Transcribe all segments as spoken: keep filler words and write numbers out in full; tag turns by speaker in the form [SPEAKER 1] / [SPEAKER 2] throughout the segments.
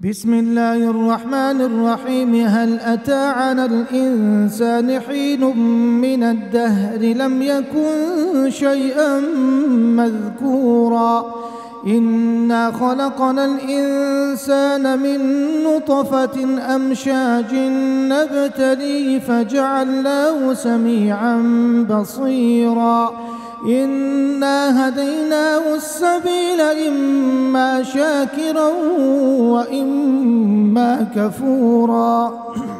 [SPEAKER 1] بسم الله الرحمن الرحيم. هل أتى على الإنسان حين من الدهر لم يكن شيئا مذكورا إنا خلقنا الإنسان من نطفة أمشاج نبتليه فجعلناه سميعا بصيرا إنا هديناه السبيل إما شاكرا وإما كفورا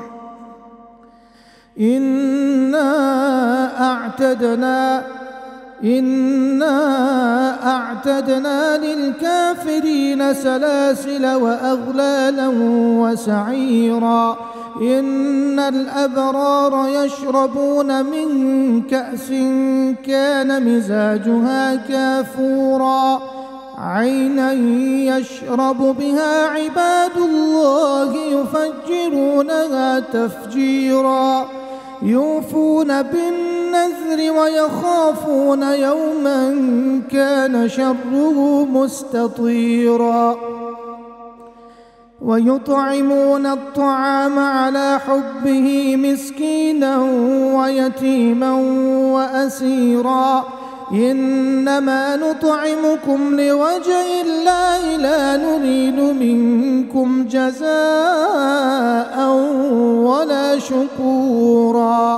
[SPEAKER 1] إنا أعتدنا إنا أعتدنا للكافرين سلاسل وأغلالا وسعيرا إن الأبرار يشربون من كأس كان مزاجها كافورا عينا يشرب بها عباد الله يفجرونها تفجيرا يوفون بالنذر ويخافون يوما كان شره مستطيرا ويطعمون الطعام على حبه مسكينا ويتيما وأسيرا إنما نطعمكم لوجه الله لا نريد منكم جزاء ولا شكورا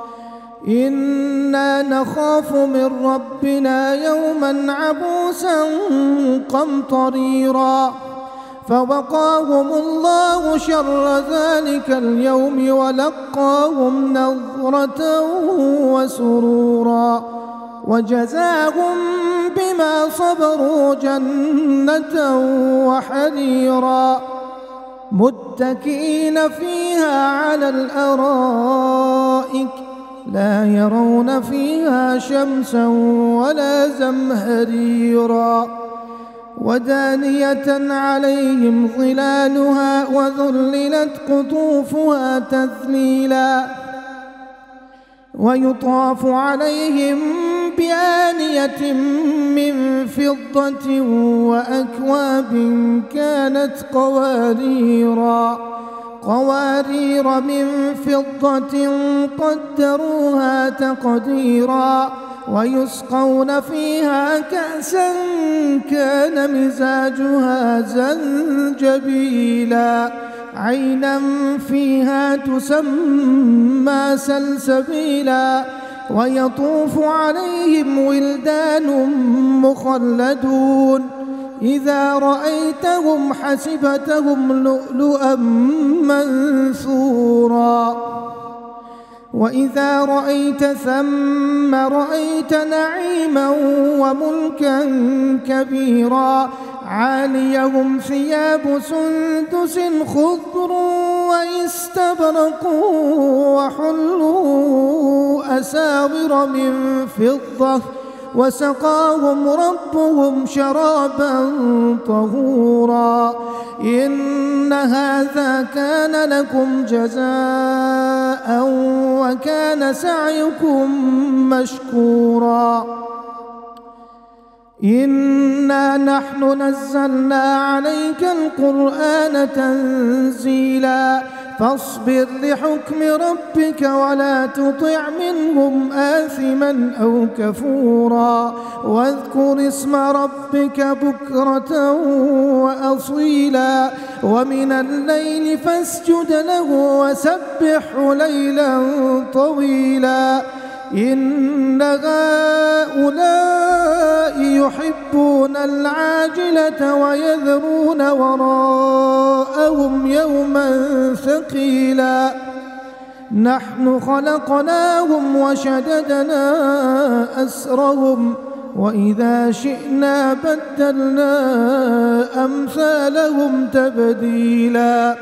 [SPEAKER 1] إنا نخاف من ربنا يوما عبوسا قمطريرا فوقاهم الله شر ذلك اليوم ولقاهم نضرة وسرورا وجزاهم بما صبروا جنة وحريرا متكئين فيها على الأرائك لا يرون فيها شمسا ولا زمهريرا ودانية عليهم ظلالها وذللت قطوفها تذليلا ويطاف عليهم بآنية من فضة وأكواب كانت قواريرا قوارير من فضة قدروها تقديرا ويسقون فيها كأسا كان مزاجها زنجبيلا عينا فيها تسمى سلسبيلا ويطوف عليهم ولدان مخلدون إذا رأيتهم حسبتهم لؤلؤا منثورا وإذا رأيت ثم رأيت نعيما وملكا كبيرا عاليهم ثياب سندس خضر واستبرق وحلوا أساور من فضة وسقاهم ربهم شرابا طهورا إن هذا كان لكم جزاء وكان سعيكم مشكورا إنا نحن نزلنا عليك القرآن تنزيلا فاصبر لحكم ربك ولا تطع منهم آثما أو كفورا واذكر اسم ربك بكرة وأصيلا ومن الليل فاسجد له وسبحه ليلا طويلا إن هؤلاء يحبون العاجلة ويذرون وراءهم يوما ثقيلا نحن خلقناهم وشددنا أسرهم وإذا شئنا بدلنا أمثالهم تبديلا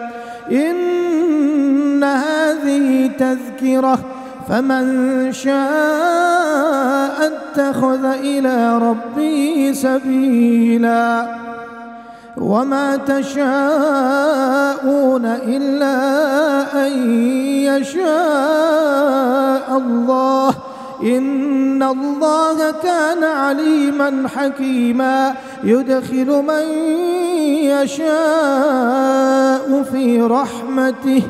[SPEAKER 1] إن هذه تذكرة فمن شاء اتخذ إلى ربه سبيلا وما تشاءون إلا أن يشاء الله إن الله كان عليما حكيما يدخل من يشاء برحمته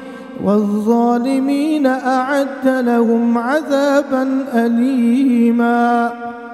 [SPEAKER 1] والظالمين أعد لهم عذابا أليما.